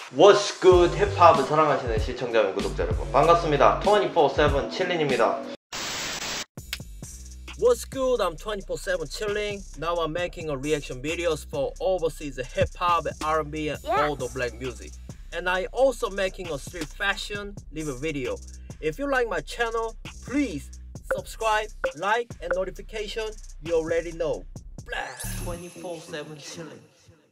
What's good 힙합을 사랑하시는 시청자 및 구독자 여러분 반갑습니다. 24/7 칠린입니다. What's good? I'm 24/7 chilling. Now I'm making a reaction videos for overseas hip hop, R&B and all the black music. And I also making a street fashion review video. If you like my channel, please subscribe, like and notification. You already know. 24/7 chilling.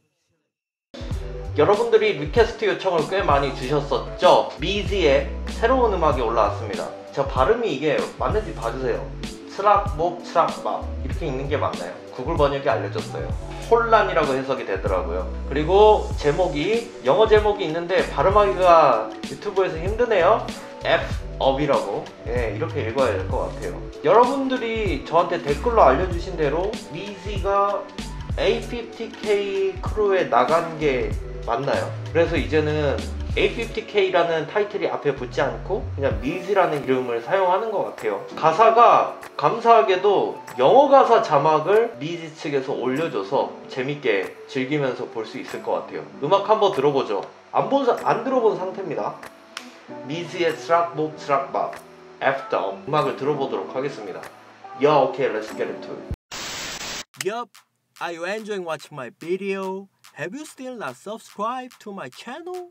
여러분들이 리퀘스트 요청을 꽤 많이 주셨었죠? 미지의 새로운 음악이 올라왔습니다. 저 발음이 이게 맞는지 봐주세요. 트락몹 트락밥 이렇게 읽는 게 맞나요? 구글 번역이 알려줬어요. 혼란이라고 해석이 되더라고요. 그리고 제목이 영어 제목이 있는데 발음하기가 유튜브에서 힘드네요. F-up이라고 이렇게 읽어야 될 것 같아요. 여러분들이 저한테 댓글로 알려주신 대로 미지가 A50K 크루에 나간 게 맞나요? 그래서 이제는 A50K라는 타이틀이 앞에 붙지 않고 그냥 미지라는 이름을 사용하는 것 같아요. 가사가 감사하게도 영어 가사 자막을 미지 측에서 올려줘서 재밌게 즐기면서 볼 수 있을 것 같아요. 음악 한번 들어보죠. 안 들어본 상태입니다. 미지의 트락몹 트락밥 F-up 음악을 들어보도록 하겠습니다. Yeah, okay, let's get into it. Yup. Are you enjoying watching my video? Have you still not subscribed to my channel?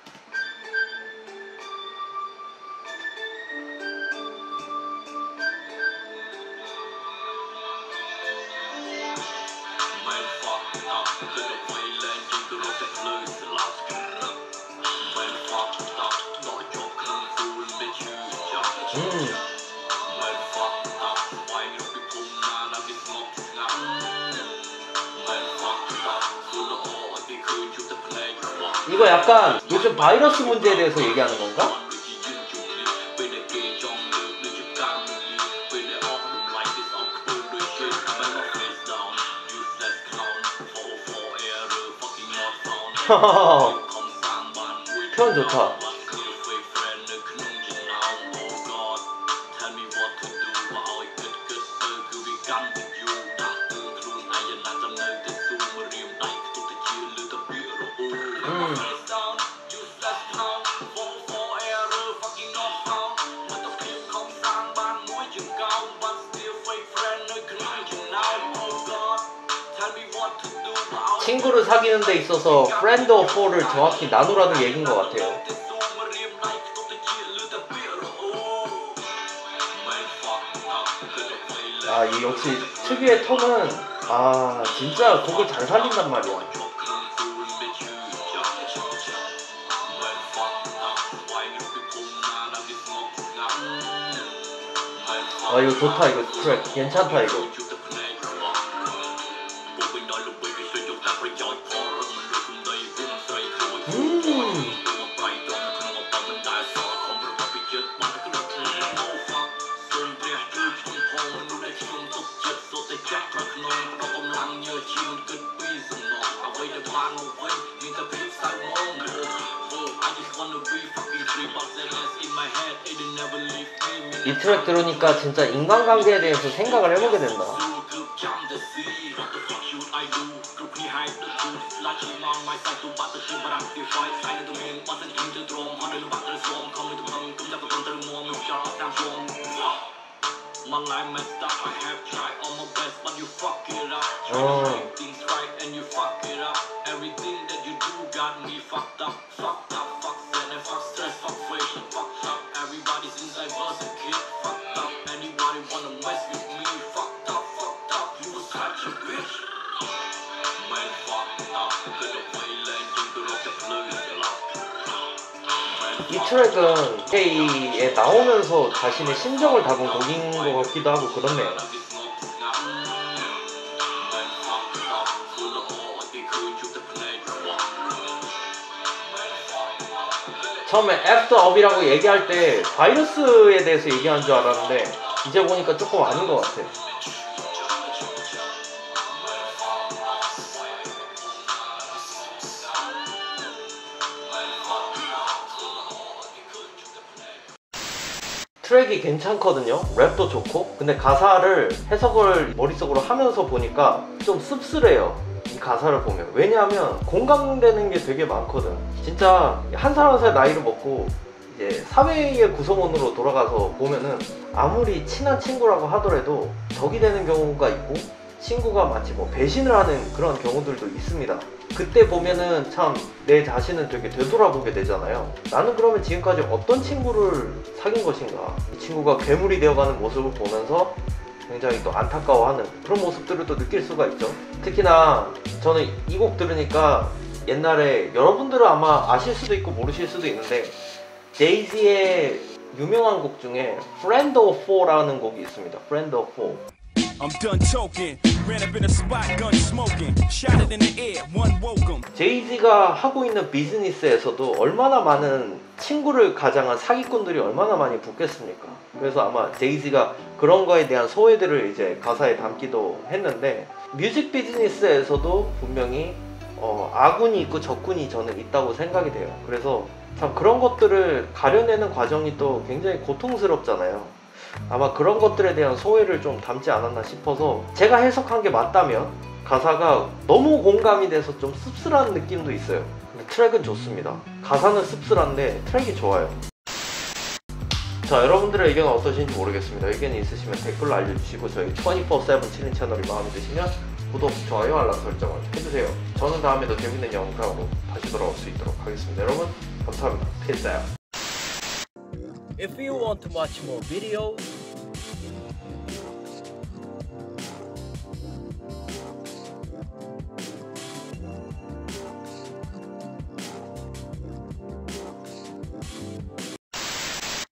이거 약간 요즘 바이러스 문제에 대해서 얘기하는 건가? 표현 좋다. 친구를 사귀는 데 있어서 friend or foe를 정확히 나누라는 얘기인 것 같아요. 이 역시 특유의 톤은 진짜 곡을 잘 살린단 말이야. 이거 좋다. 이거 트랙 괜찮다. 이거 이 트랙 들으니까 진짜 인간관계에 대해서 생각을 해보게 된다. 이 트랙은 K에 나오면서 자신의 심정을 담은 곡인 것 같기도 하고 그렇네요. 처음에 F-up이라고 얘기할 때 바이러스에 대해서 얘기한 줄 알았는데 이제 보니까 조금 아닌 것 같아요. 트랙이 괜찮거든요. 랩도 좋고. 근데 가사를 해석을 머릿속으로 하면서 보니까 좀 씁쓸해요. 이 가사를 보면. 왜냐하면 공감되는 게 되게 많거든. 진짜 한 살 한 살 나이를 먹고 이제 사회의 구성원으로 돌아가서 보면은 아무리 친한 친구라고 하더라도 적이 되는 경우가 있고, 친구가 마치 뭐 배신을 하는 그런 경우들도 있습니다. 그때 보면은 참 내 자신은 되게 되돌아보게 되잖아요. 나는 그러면 지금까지 어떤 친구를 사귄 것인가, 이 친구가 괴물이 되어가는 모습을 보면서 굉장히 또 안타까워하는 그런 모습들을 또 느낄 수가 있죠. 특히나 저는 이 곡 들으니까 옛날에, 여러분들은 아마 아실 수도 있고 모르실 수도 있는데, 제이지의 유명한 곡 중에 Friend of Four라는 곡이 있습니다. Friend of Four. I'm done talking. Ran up in a spot, gun smoking. Shot it in the air, one woke 'em. 제이지가 하고 있는 비즈니스에서도 얼마나 많은 친구를 가장한 사기꾼들이 얼마나 많이 붙겠습니까? 그래서 아마 제이지가 그런 거에 대한 소외들을 이제 가사에 담기도 했는데, 뮤직 비즈니스에서도 분명히 아군이 있고 적군이 저는 있다고 생각이 돼요. 그래서 참 그런 것들을 가려내는 과정이 또 굉장히 고통스럽잖아요. 아마 그런 것들에 대한 소외를 좀 담지 않았나 싶어서, 제가 해석한 게 맞다면 가사가 너무 공감이 돼서 좀 씁쓸한 느낌도 있어요. 근데 트랙은 좋습니다. 가사는 씁쓸한데 트랙이 좋아요. 자, 여러분들의 의견은 어떠신지 모르겠습니다. 의견이 있으시면 댓글로 알려주시고, 저희 24/7 칠린 채널이 마음에 드시면 구독, 좋아요, 알람 설정을 해주세요. 저는 다음에 더 재밌는 영상으로 다시 돌아올 수 있도록 하겠습니다. 여러분 감사합니다. Peace out. If you want to watch more videos,